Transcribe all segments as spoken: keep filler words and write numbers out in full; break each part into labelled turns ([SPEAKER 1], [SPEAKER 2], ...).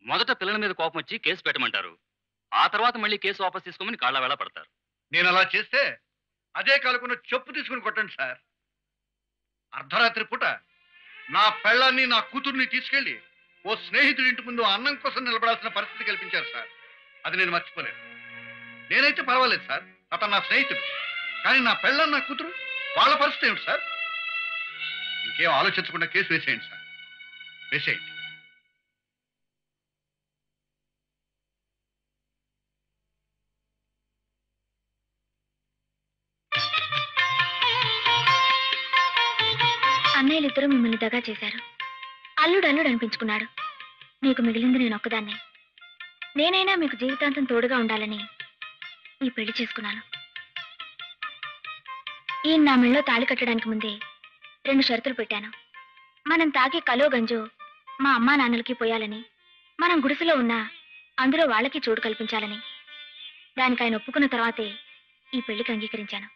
[SPEAKER 1] మొదట పిల్లల మీద కోపం వచ్చి కేసు పెట్టమంటారు. ఆ తర్వాత మళ్ళీ కేసు వాపస్ తీసుకోమని కాళ్ళ వేళ పడతారు.
[SPEAKER 2] నేను అలా చేస్తే అదే కాలుకున్న చెప్పు తీసుకుని కొట్టండి సార్. అర్ధరాత్రి పూట నా పెళ్ళాన్ని నా కూతుర్ని తీసుకెళ్లి ఓ స్నేహితుడి ఇంటి ముందు అన్నం కోసం నిలబడాల్సిన పరిస్థితి కల్పించారు సార్. అది నేను మర్చిపోలేను. నేనైతే పర్వాలేదు సార్, అతను నా స్నేహితుడు. కానీ నా పెళ్ళాన్ని నా కూతురు వాళ్ళ పరిస్థితి ఏమిటి సార్? ఇంకేం ఆలోచించకుండా కేసు వేసేయండి సార్, వేసేయండి.
[SPEAKER 3] అన్నయ్యలిద్దరూ మిమ్మల్ని దగా చేశారు. అల్లుడు అల్లుడు అనిపించుకున్నాడు. మీకు మిగిలింది నేను ఒక్కదాన్నే. నేనైనా మీకు జీవితాంతం తోడుగా ఉండాలని ఈ పెళ్లి చేసుకున్నాను. ఈయన నా మెళ్ళో తాళి కట్టడానికి ముందే రెండు షరతులు పెట్టాను. మనం తాగే కలో గంజో మా అమ్మా నాన్నలకి పోయాలని, మనం గుడిసెలో ఉన్నా అందులో వాళ్ళకి చోటు కల్పించాలని. దానికి ఆయన ఒప్పుకున్న తర్వాతే ఈ పెళ్లికి అంగీకరించాను.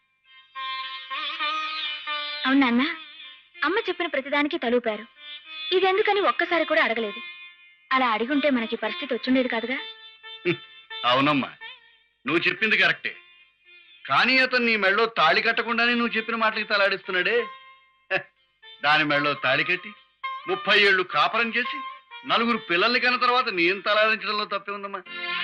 [SPEAKER 3] అవును నాన్న, అమ్మ చెప్పిన ప్రతిదానికి తలూపారు. ఇదెందుకని ఒక్కసారి కూడా అడగలేదు. అలా అడిగుంటే మనకి పరిస్థితి వచ్చుండేది కాదుగా.
[SPEAKER 2] అవునమ్మా, నువ్వు చెప్పింది కరెక్టే. కానీ అతను నీ మెళ్ళో తాళి కట్టకుండానే నువ్వు చెప్పిన మాటలకి తలాడిస్తున్నాడే. దాని మెళ్ళో తాళి కట్టి ముప్పై ఏళ్ళు కాపరం చేసి నలుగురు పిల్లల్ని కన్న తర్వాత నేను తలాడించడంలో తప్పే ఉందమ్మా.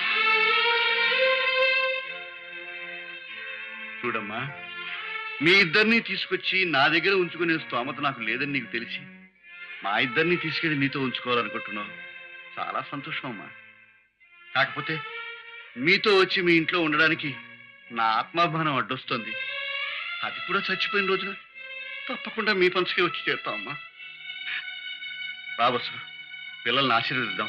[SPEAKER 2] చూడమ్మా, మీ ఇద్దరిని తీసుకొచ్చి నా దగ్గర ఉంచుకునే స్తోమత నాకు లేదని నీకు తెలిసి మా ఇద్దరిని తీసుకెళ్ళి నీతో ఉంచుకోవాలనుకుంటున్నావు. చాలా సంతోషం అమ్మా. కాకపోతే మీతో వచ్చి మీ ఇంట్లో ఉండడానికి నా ఆత్మాభిమానం అడ్డొస్తుంది. అది కూడా చచ్చిపోయిన రోజున తప్పకుండా మీ పంచుకే వచ్చి చేరుతామమ్మా. బాబసు, పిల్లల్ని ఆశీర్వదిద్దాం.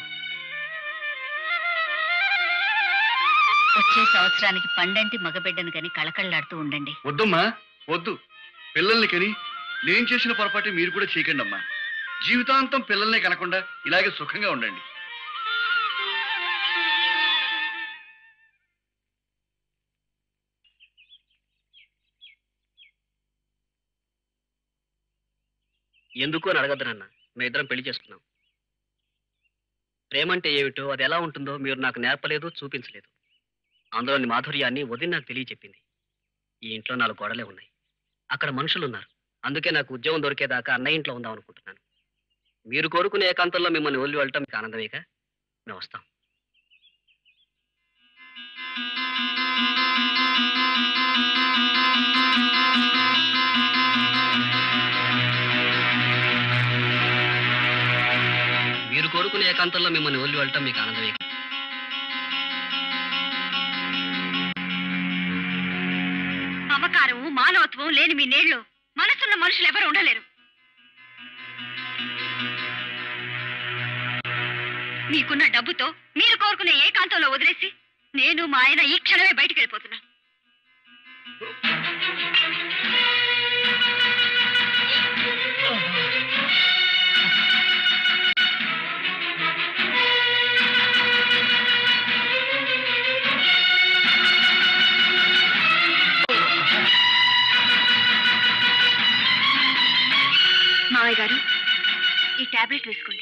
[SPEAKER 4] వచ్చే సంవత్సరానికి పండంటి మగబిడ్డను కని కళకళలాడుతూ ఉండండి.
[SPEAKER 2] వద్దమ్మా, వద్దు. పిల్లల్ని కని నేను చేసిన పొరపాటు మీరు కూడా చేయకండి అమ్మా. జీవితాంతం పిల్లల్ని కనకుండా ఇలాగే సుఖంగా ఉండండి.
[SPEAKER 5] ఎందుకు అని అడగద్దు నాన్న. మేము ఇద్దరం పెళ్లి చేసుకున్నాం. ప్రేమంటే ఏమిటో, అది ఎలా ఉంటుందో మీరు నాకు నేర్పలేదు, చూపించలేదు. అందులోని మాధుర్యాన్ని వదిలి నాకు తెలియచెప్పింది. ఈ ఇంట్లో నాలుగు గోడలే ఉన్నాయి, అక్కడ మనుషులు ఉన్నారు. అందుకే నాకు ఉద్యోగం దొరికేదాకా అన్నయ్య ఇంట్లో ఉందాం అనుకుంటున్నాను. మీరు కోరుకునే ఏకాంతంలో మిమ్మల్ని వదిలి వెళ్ళటం మీకు ఆనందమేగా. మేము వస్తాం. మీరు కోరుకునే ఏకాంతంలో మిమ్మల్ని వదిలి వెళ్ళటం మీకు ఆనందమే.
[SPEAKER 4] మమకారము మానవత్వం లేని మీ నేళ్ళు మనసున్న మనుషులు ఎవరు ఉండలేరు. మీకున్న డబ్బుతో మీరు కోరుకునే ఏకాంతంలో వదిలేసి నేను మా ఆయన ఈ క్షణమే బయటికి వెళ్ళిపోతున్నా. మావయ్య గారు, ఈ టాబ్లెట్ వేసుకోండి.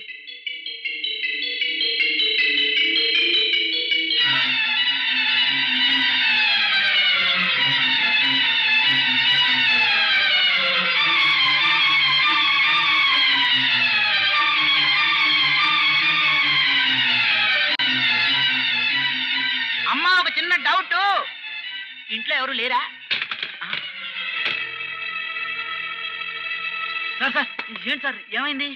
[SPEAKER 6] అమ్మా, ఒక చిన్న డౌట్. ఇంట్లో ఎవరు లేరా? సార్ సార్ ఏంటి సార్, ఏమైంది?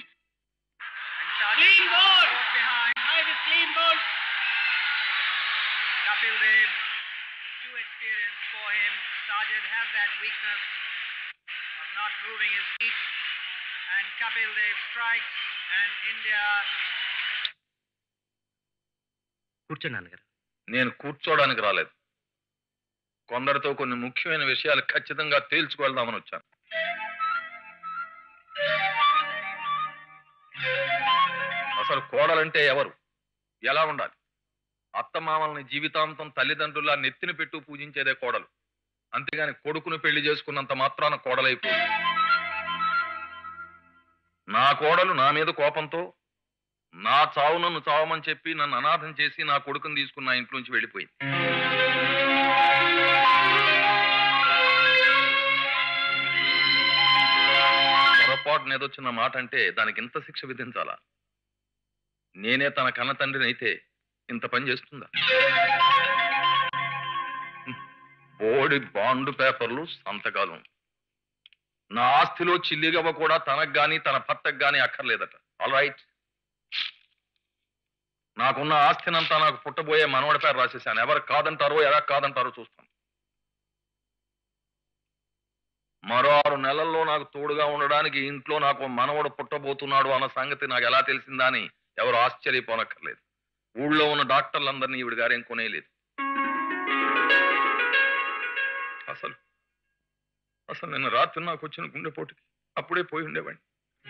[SPEAKER 7] Kapil Dev, too experienced for him. Sajid has that weakness of not moving his feet, and Kapil Dev strikes, and India.
[SPEAKER 5] కూర్చోండి నాన్నగారు.
[SPEAKER 8] నేను కూర్చోవడానికి రాలేదు. కొందరితో కొన్ని ముఖ్యమైన విషయాలు ఖచ్చితంగా తేల్చుకోవెళ్దామని వచ్చాను. అసలు కోడలంటే ఎవరు, ఎలా ఉండాలి? అత్తమామల్ని జీవితాంతం తల్లిదండ్రులా నెత్తిన పెట్టు పూజించేదే కోడలు. అంతేగాని కొడుకును పెళ్లి చేసుకున్నంత మాత్రాన కోడలైపోయి. నా కోడలు నా మీద కోపంతో నా చావు నన్ను చావమని చెప్పి నన్ను అనాథం చేసి నా కొడుకుని తీసుకుని నా ఇంట్లోంచి వెళ్ళిపోయింది. పొరపాటున ఏదొచ్చిన మాట అంటే దానికి ఇంత శిక్ష విధించాలా? నేనే తన కన్న తండ్రిని అయితే ఇంత పని చేస్తుందా? బోడి బాండు పేపర్లు సంతకాలు. నా ఆస్తిలో చిల్లిగవ్వ కూడా తనకు గాని తన భర్తకు గాని అక్కర్లేదట. ఆల్ రైట్, నాకున్న ఆస్తినంతా నాకు పుట్టబోయే మనవడి పేరు రాసేసాను. ఎవరు కాదంటారో ఎలా కాదంటారో చూస్తాను. మరో ఆరు నెలల్లో నాకు తోడుగా ఉండడానికి ఇంట్లో నాకు మనవడు పుట్టబోతున్నాడు అన్న సంగతి నాకు ఎలా తెలిసిందా అని ఎవరు ఆశ్చర్యపోనక్కర్లేదు. ఊళ్ళో ఉన్న డాక్టర్లందరినీ ఈవిడ గారేం కొనేయలేదు. అసలు అసలు నిన్న రాత్రి నాకు వచ్చిన గుండెపోటుకి అప్పుడే పోయి ఉండేవాడిని.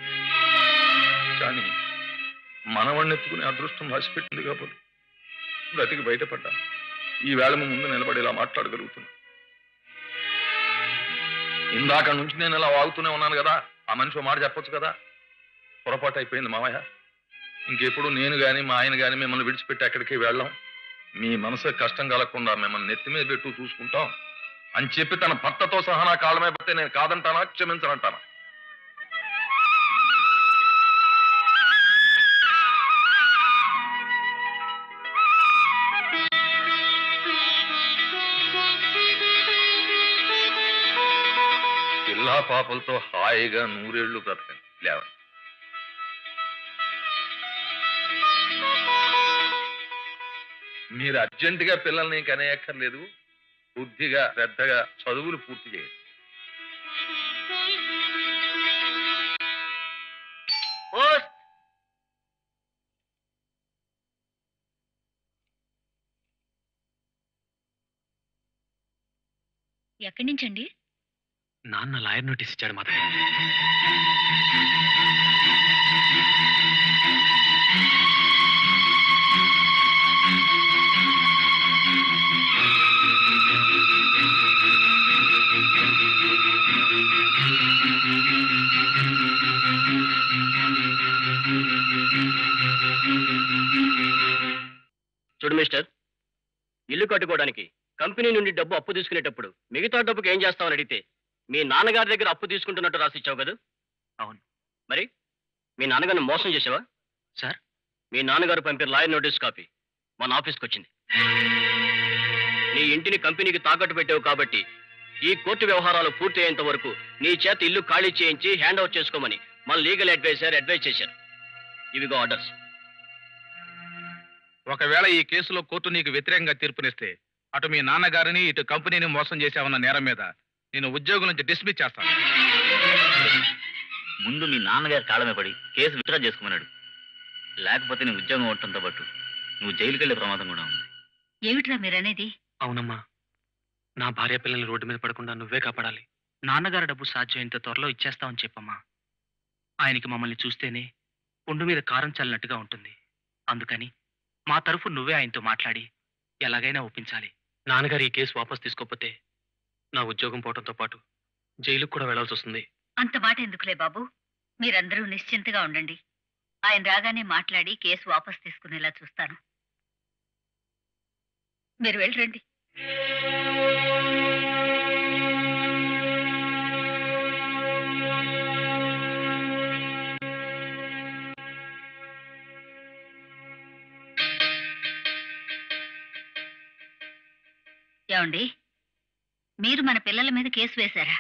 [SPEAKER 8] కానీ మనవాడిని ఎత్తుకునే అదృష్టం రాసిపెట్టింది కాబట్టి బ్రతికి బయటపడ్డాను. ఈ వేళ ముందు నిలబడి ఇలా మాట్లాడగలుగుతున్నా. ఇందాక నుంచి నేను ఇలా వాగుతూనే ఉన్నాను కదా, ఆ మనిషి ఓ మాట చెప్పొచ్చు కదా. పొరపాటు అయిపోయింది మామయ్య. ఇంకెప్పుడు నేను గాని మా ఆయన గాని మిమ్మల్ని విడిచిపెట్టి ఎక్కడికి వెళ్ళాం. మీ మనసు కష్టం కలగకుండా మిమ్మల్ని నెత్తి మీద పెట్టు చూసుకుంటాం అని చెప్పి తన భర్తతో సహా నా కాళ్ళమే పడితే నేను కాదంటానా, క్షమించనంటానా? పిల్లా పాపలతో హాయిగా నూరేళ్లు బ్రతకండి. లేవండి. మీరు అర్జెంటుగా పిల్లల్ని కనేయక్కర్లేదు. బుద్ధిగా శ్రద్ధగా చదువులు పూర్తి చేయండి.
[SPEAKER 4] ఎక్కడి నుంచండి?
[SPEAKER 5] నాన్న లాయర్ నోటీస్ ఇచ్చాడు మాత్రం. చూడు మిస్టర్, ఇల్లు కట్టుకోవడానికి కంపెనీ నుండి డబ్బు అప్పు తీసుకునేటప్పుడు మిగతా డబ్బుకి ఏం చేస్తామని అడిగితే మీ నాన్నగారి దగ్గర అప్పు తీసుకుంటున్నట్టు రాసిచ్చావు కదా? అవును. మరి మీ నాన్నగారిని మోసం చేసావా? సార్, మీ నాన్నగారు పంపిన లాయర్ నోటీస్ కాపీ మన ఆఫీస్కి వచ్చింది. నీ ఇంటిని కంపెనీకి తాకట్టు పెట్టావు కాబట్టి ఈ కోర్టు వ్యవహారాలు పూర్తి అయ్యేంత వరకు నీ చేత ఇల్లు ఖాళీ చేయించి హ్యాండ్ ఓవర్ చేసుకోమని మన లీగల్ అడ్వైజర్ అడ్వైజ్ చేశారు. ఇవిగో ఆర్డర్స్.
[SPEAKER 9] ఒకవేళ ఈ కేసులో కోర్టు నీకు వ్యతిరేకంగా తీర్పునిస్తే అటు మీ నాన్నగారిని ఇటు కంపెనీని మోసం చేశావన్న నేరం మీద నేను ఉద్యోగం నుంచి డిస్మిస్ చేస్తాను.
[SPEAKER 1] ముందు మీ నాన్నగారి కాళ్ళమే పడి కేసు విత్డ్రా చేసుకోమన్నాడు. లేకపోతే నీ ఉద్యోగం ఉండటంతో పాటు నువ్వు జైలుకి వెళ్ళే ప్రమాదం కూడా ఉంది.
[SPEAKER 4] ఏమిట్రా మీరనేది?
[SPEAKER 5] అవునమ్మా, నా భార్య పిల్లల్ని రోడ్డు మీద పడకుండా నువ్వే కాపాడాలి. నాన్నగారి డబ్బు సాధ్యమైనంత త్వరలో ఇచ్చేస్తామని చెప్పమ్మా. ఆయనకి మమ్మల్ని చూస్తేనే పుండు మీద కారం చల్లినట్టుగా ఉంటుంది. అందుకని మా తరఫు నువ్వే ఆయనతో మాట్లాడి ఎలాగైనా ఒప్పించాలి. నాన్నగారు ఈ కేసు వాపస్ తీసుకోకపోతే నా ఉద్యోగం పోవడంతో పాటు జైలుకు కూడా వెళ్లాల్సి వస్తుంది.
[SPEAKER 4] అంత మాట ఎందుకులే బాబు, మీరందరూ నిశ్చింతగా ఉండండి. ఆయన రాగానే మాట్లాడి కేసు వాపస్ తీసుకునేలా చూస్తాను. మీరు వెళ్ళరండి. ఏమండి, మీరు మన పిల్లల మీద కేసు వేశారా?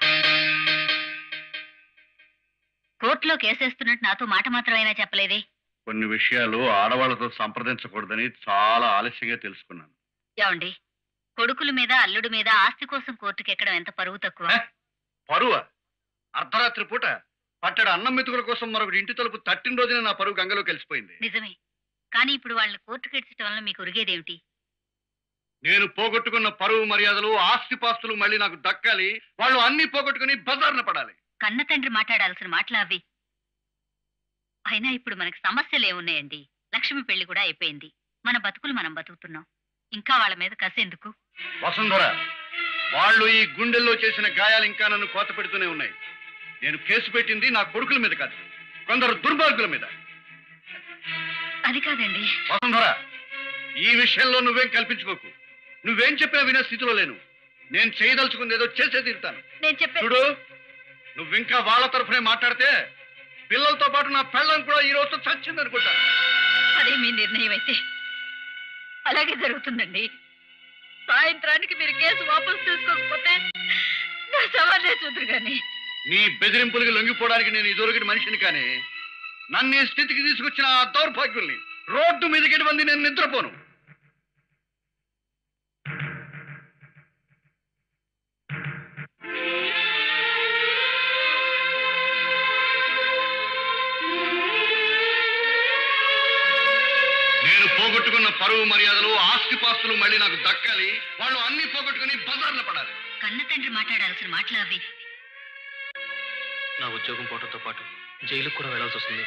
[SPEAKER 4] కోర్టులో కేసేస్తున్నట్టు నాతో మాట మాత్రమైనా చెప్పలేదే?
[SPEAKER 2] కొన్ని విషయాలు ఆడవాళ్లతో సంప్రదించకూడదని చాలా ఆలస్యంగా తెలుసుకున్నాను.
[SPEAKER 4] ఏమండి, కొడుకుల మీద అల్లుడి మీద ఆస్తి కోసం కోర్టుకి ఎక్కడం ఎంత పరువు తక్కువ?
[SPEAKER 2] పరువ? అర్ధరాత్రి పూట పట్టడు అన్నం మెతుకుల కోసం మరొకటి ఇంటి తలుపు తట్టిన రోజున నా పరువు గంగలో కలిసిపోయింది.
[SPEAKER 4] నిజమే, కానీ ఇప్పుడు వాళ్ళని కోర్టుకి ఎడ్చడం వల్ల మీకు ఉరిగేదేమిటి?
[SPEAKER 2] నేను పోగొట్టుకున్న పరువు మర్యాదలు ఆస్తిపాస్తులు మళ్ళీ నాకు దక్కాలి. వాళ్ళు అన్ని పోగొట్టుకుని బజార్న పడాలి.
[SPEAKER 4] కన్న తండ్రి మాట్లాడాల్సిన మాటలు అవి. అయినా ఇప్పుడు మనకి సమస్యలు ఏమున్నాయండి? లక్ష్మి పెళ్లి కూడా అయిపోయింది. మన బతుకులు మనం బతుకుతున్నాం. ఇంకా వాళ్ళ మీద కసేందుకు?
[SPEAKER 2] వసుంధర, వాళ్ళు ఈ గుండెల్లో చేసిన గాయాలు ఇంకా నన్ను కోత పెడుతూనే ఉన్నాయి. నేను కేసు పెట్టింది నా కొడుకుల మీద కాదు, కొందరు దుర్మార్గుల మీద.
[SPEAKER 4] అది కాదండి.
[SPEAKER 2] వసుంధర, ఈ విషయంలో నువ్వేం కల్పించుకోకు. నువ్వేం చెప్పినా వినే స్థితిలో లేను. నేను చేయదలుచుకుంది ఏదో చేసే తీరుతాను.
[SPEAKER 4] నేను చెప్పే
[SPEAKER 2] చూడు, నువ్వింకా వాళ్ళ తరఫునే మాట్లాడితే పిల్లలతో పాటు నా పెళ్ళం కూడా ఈ రోజు చచ్చింది అనుకుంటాను.
[SPEAKER 4] అదే మీ నిర్ణయం అయితే అలాగే జరుగుతుందండి. సాయంత్రానికి మీరు కేసు వాపసు తీసుకోకపోతే నా సవాలే చూద్దరు గాని.
[SPEAKER 2] నీ బెదిరింపులకి లొంగిపోవడానికి నేను ఇదివరకటి మనిషిని కానీ నన్ను ఈ స్థితికి తీసుకొచ్చిన ఆ దౌర్భాగ్యుల్ని రోడ్డు మీదకి మంది నేను నిద్రపోను. నేను పోగొట్టుకున్న పరువు మర్యాదలు ఆస్తిపాస్తులు మళ్ళీ నాకు దక్కాలి. వాళ్ళు అన్ని పోగొట్టుకుని బజార్లో పడాలి.
[SPEAKER 4] కన్న తండ్రి మాట్లాడాల్సిన మాటలు అవి.
[SPEAKER 5] నా ఉద్యోగం పోవడంతో పాటు జైలుకు కూడా వెళ్ళాల్సి వస్తుంది.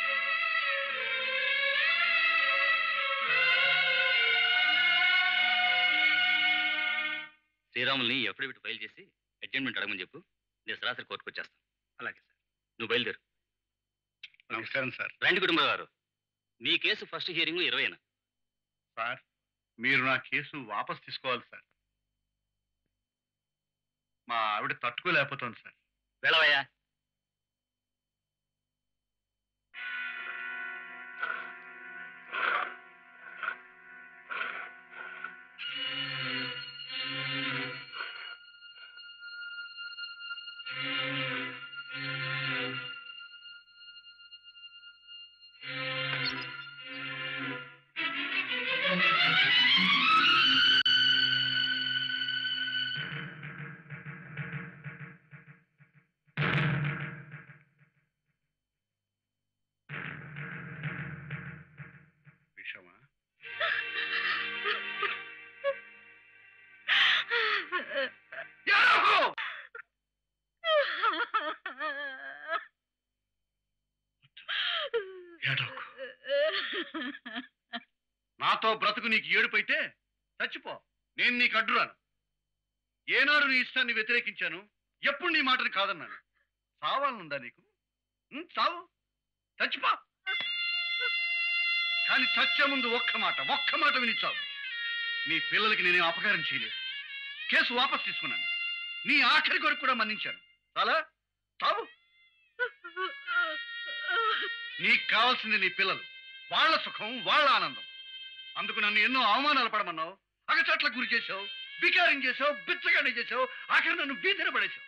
[SPEAKER 1] శ్రీరాముల్ని ఎఫిడవిట్ ఫైల్ చేసి అడ్జమెంట్ అడగమని చెప్పు. నేను సరాసరి కోర్టుకు వచ్చేస్తాను.
[SPEAKER 5] అలాగే సార్.
[SPEAKER 1] నువ్వు బయలుదేరు.
[SPEAKER 2] నమస్కారం సార్.
[SPEAKER 1] రండి కుటుంబ గారు. మీ కేసు ఫస్ట్ హియరింగ్ ఇరవైనా.
[SPEAKER 2] సార్, మీరు నా కేసు వాపస్ తీసుకోవాలి సార్. మా ఆవిడ తట్టుకోలేకపోతుంది సార్.
[SPEAKER 1] వెళ్ళవయ్యా.
[SPEAKER 2] విషమా? ఏడవకు. నాతో బ్రతుకు నీకు ఏడుపైతే చచ్చిపో. నేను నీకు అడ్డురాను. ఏనాడు నీ ఇష్టాన్ని వ్యతిరేకించాను, ఎప్పుడు నీ మాటని కాదన్నాను. చావాలనుందా నీకు? ఉం, చావు, చచ్చిపో. కానీ చచ్చే ముందు ఒక్క మాట ఒక్క మాట విని చావు. నీ పిల్లలకి నేనేం అపకారం చేయలేదు. కేసు వాపస్ తీసుకున్నాను. నీ ఆఖరి కొరకు కూడా మన్నించాను. చాలా చావు. నీకు కావాల్సింది నీ పిల్లలు, వాళ్ళ సుఖం, వాళ్ళ ఆనందం. అందుకు నన్ను ఎన్నో అవమానాలు పడమన్నావు, అగచాట్లకు గురి చేసావు, బికారం చేసావు, బిచ్చగాడి చేసావు, ఆఖరి నన్ను బీదిన పడేశావు.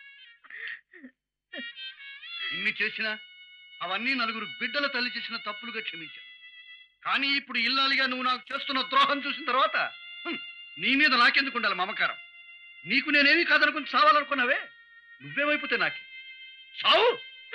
[SPEAKER 2] ఇన్ని చేసినా అవన్నీ నలుగురు బిడ్డల తల్లి చేసిన తప్పులుగా క్షమించాను. కానీ ఇప్పుడు ఇల్లాలిగా నువ్వు నాకు చేస్తున్న ద్రోహం చూసిన తర్వాత హ్మ్, నీ మీద నాకెందుకు ఉండాలి మమకారం? నీకు నేనేమీ కాదనుకుని చావాలనుకున్నావే, నువ్వేమైపోతే నాకే చావు.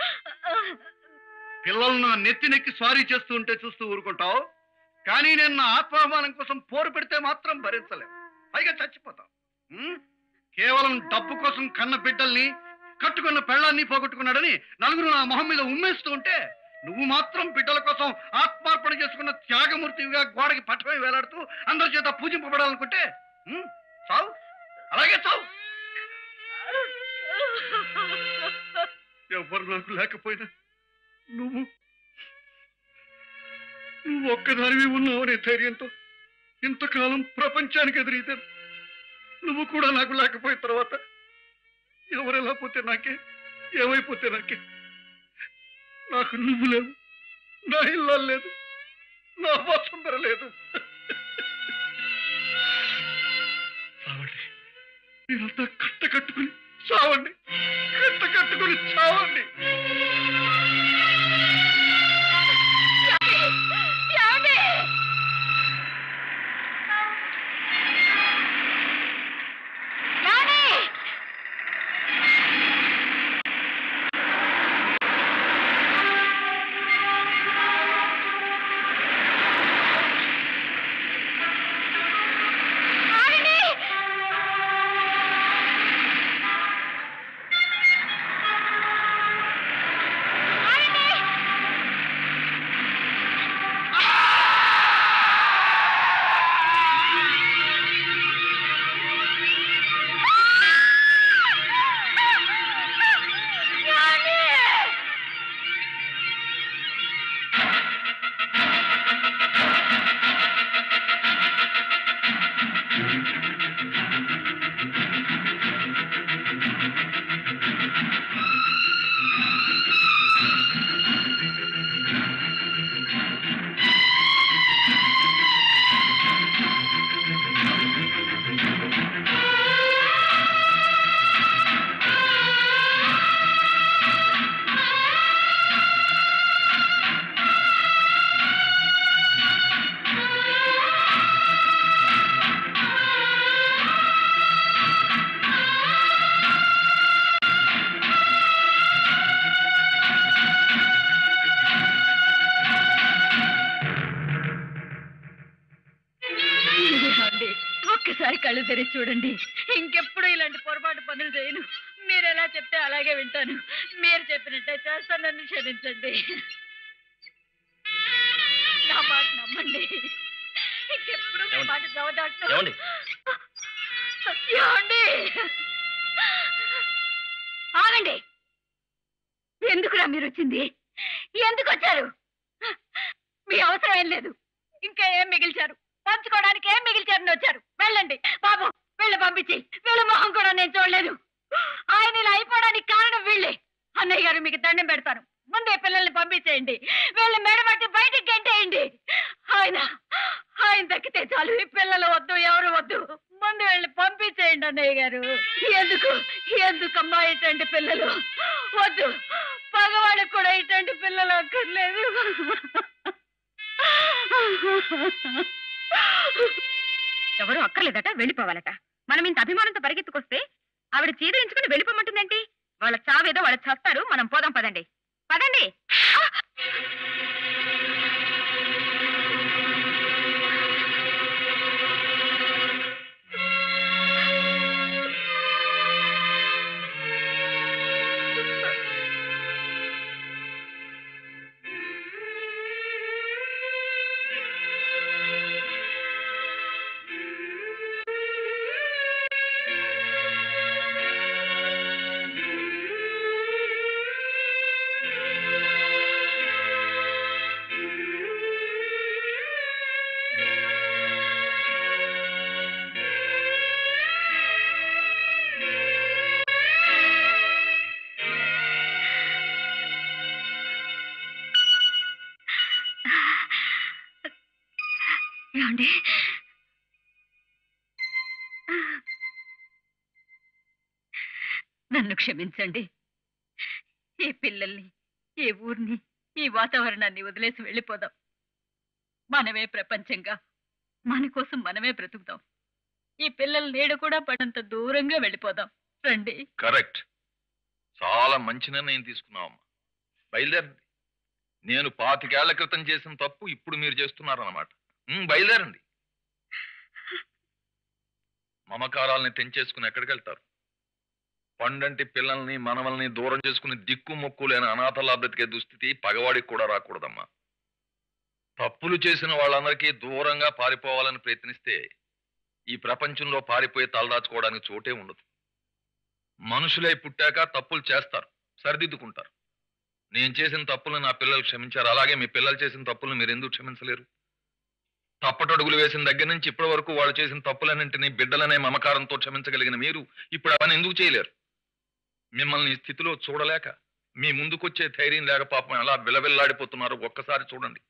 [SPEAKER 2] పిల్లలను నా నెత్తి నెక్కి స్వారీ చేస్తూ ఉంటే చూస్తూ ఊరుకుంటావు. కానీ నేను నా ఆత్మాభిమానం కోసం పోరు పెడితే మాత్రం భరించలేవు. పైగా చచ్చిపోతావు. హ్మ్? కేవలం డబ్బు కోసం కన్న బిడ్డల్ని, కట్టుకున్న పెళ్ళాన్ని పోగొట్టుకున్నాడని నలుగురు నా మొహం మీద ఉమ్మేస్తూ ఉంటే నువ్వు మాత్రం బిడ్డల కోసం ఆత్మార్పణ చేసుకున్న త్యాగమూర్తిగా గోడకి పట్టమే వేలాడుతూ అందరి చేత పూజింపబడాలనుకుంటే హ్మ్, చావు, అలాగే చావు. ఎవరు నాకు లేకపోయినా నువ్వు నువ్వు ఒక్కదానివి ఉన్నావనే ధైర్యంతో ఇంతకాలం ప్రపంచానికి ఎదురీతాను. నువ్వు కూడా నాకు లేకపోయిన తర్వాత ఎవరెలా పోతే నాకే, ఏమైపోతే నాకే. నాకు నువ్వు లేవు, నా ఇల్లు లేదు, నా వసుంధర లేదు. చావండి, మీరంతా కట్ట కట్టుకుని చావండి, కట్ట కట్టుకుని చావండి.
[SPEAKER 4] ఒక్కసారి కళ్ళు తెరిచి చూడండి. ఇంకెప్పుడు ఇలాంటి పొరపాటు పనులు చేయను. మీరు ఎలా చెప్తే అలాగే వింటాను. మీరు చెప్పినట్టే చేస్తాను. నన్ను క్షమించండి. నా మాట నమ్మండి. ఇంకెప్పుడు మీ మాట చదవదాట్ను.
[SPEAKER 5] ఏమండి?
[SPEAKER 4] ఏమండి? ఆగండి. ఎందుకురా మీరు వచ్చింది? ఎందుకు వచ్చారు? మీ అవసరం ఏం లేదు. ఇంకా ఏం మిగిల్చారు? పంచుకోవడానికి ఏం మిగిల్చారని వచ్చారు? వెళ్ళండి బాబు, వీళ్ళు పంపించి. వీళ్ళ మొహం కూడా నేను చూడలేదు. ఆయన ఇలా అయిపోవడానికి కారణం వీళ్ళే. అన్నయ్య గారు మీకు దండం పెడతాను. ముందే పిల్లల్ని పంపించేయండి. వీళ్ళని మెడబట్టి బయటికి గంటేయండి. ఆయన ఆయన దక్కితే చాలు. ఈ పిల్లలు వద్దు, ఎవరు వద్దు. ముందు వీళ్ళని పంపించేయండి అన్నయ్య గారు. ఎందుకు ఎందుకమ్మా ఇటువంటి పిల్లలు వద్దు. పగవాళ్ళకి కూడా ఇటువంటి పిల్లలు అక్కర్లేదు. ఎవరు అక్కర్లేదట, వెళ్ళిపోవాలట. మనం ఇంత అభిమానంతో పరిగెత్తుకొస్తే ఆవిడ చీదరించుకుని వెళ్ళిపోమంటుందేంటి? వాళ్ళ చావేదో వాళ్ళు చస్తారు. మనం పోదాం, పదండి పదండి. ఏమండి? నన్ను క్షమించండి. ఈ పిల్లల్ని, ఈ ఊరిని, ఈ వాతావరణాన్ని వదిలేసి వెళ్ళిపోదాం. మనమే ప్రపంచంగా మన కోసం మనమే బ్రతుకుదాం. ఈ పిల్లల నీడ కూడా పడంత దూరంగా వెళ్ళిపోదాం. రండి.
[SPEAKER 8] కరెక్ట్. చాలా మంచి నిర్ణయం తీసుకున్నావమ్మా. బయలుదేరండి. నేను పాతికేళ్ల క్రితం చేసిన తప్పు ఇప్పుడు మీరు చేస్తున్నారన్నమాట. ఉమ్, బయలుదేరండి. మమకారాల్ని తెంచేసుకుని ఎక్కడికి వెళ్తారు? పండంటి పిల్లల్ని మనవల్ని దూరం చేసుకుని దిక్కు మొక్కు లేని అనాథలా బ్రతికే దుస్థితి పగవాడికి కూడా రాకూడదమ్మా. తప్పులు చేసిన వాళ్ళందరికీ దూరంగా పారిపోవాలని ప్రయత్నిస్తే ఈ ప్రపంచంలో పారిపోయి తలదాచుకోవడానికి చోటే ఉండదు. మనుషులై పుట్టాక తప్పులు చేస్తారు, సరిదిద్దుకుంటారు. నేను చేసిన తప్పులను నా పిల్లలు క్షమించారు. అలాగే మీ పిల్లలు చేసిన తప్పులను మీరు ఎందుకు క్షమించలేరు? తప్పటడుగులు వేసిన దగ్గర నుంచి ఇప్పటి వరకు వాళ్ళు చేసిన తప్పులన్నింటినీ బిడ్డలనే మమకారంతో క్షమించగలిగిన మీరు ఇప్పుడు అవన్నీ ఎందుకు చేయలేరు? మిమ్మల్ని ఈ స్థితిలో చూడలేక మీ ముందుకొచ్చే ధైర్యం లేక పాపం ఎలా విలవిల్లాడిపోతున్నారు ఒక్కసారి చూడండి.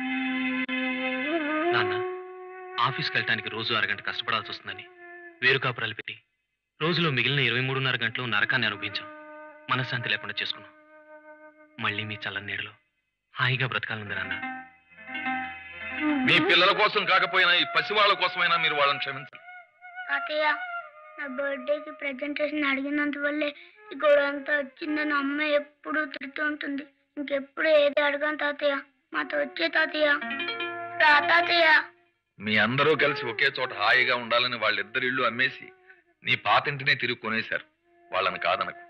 [SPEAKER 10] నాన్న, ఆఫీస్కి వెళ్ళటానికి రోజు అరగంట కష్టపడాల్సి వస్తుందని వేరు కాపురాలు పెట్టి రోజులో మిగిలిన ఇరవై మూడున్నర గంటలు నరకాన్ని అనుభవించాం. మనశ్శాంతి లేకుండా చేసుకున్నాం. మళ్ళీ మీ చల్లని నీడలో హాయిగా బ్రతకాలంది నాన్న.
[SPEAKER 8] మీ పిల్లల కోసం కాకపోయినా ఈ పసివాళ్ళ కోసమైనా మీరు వాళ్ళని క్షమించాలి.
[SPEAKER 3] తాతయ్య, నా బర్త్డేకి ప్రెజెంటేషన్ అడిగినందువల్లే ఈ గొడవ అంతా వచ్చిందని అమ్మ ఎప్పుడు తిడుతూ ఉంటుంది. ఇంకెప్పుడు ఏది అడగాను తాతయ్య. మాతో వచ్చే తాతయ్య. రా తాతయ్య.
[SPEAKER 8] మీ అందరూ కలిసి ఒకే చోట హాయిగా ఉండాలని వాళ్ళిద్దరి ఇళ్ళు అమ్మేసి నీ పాతింటినే తిరిగి కొనేశారు. వాళ్ళని కాదనకు.